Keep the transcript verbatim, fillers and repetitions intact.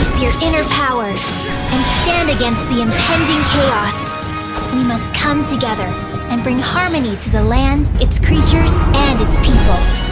Harness your inner power and stand against the impending chaos. We must come together and bring harmony to the land, its creatures, and its people.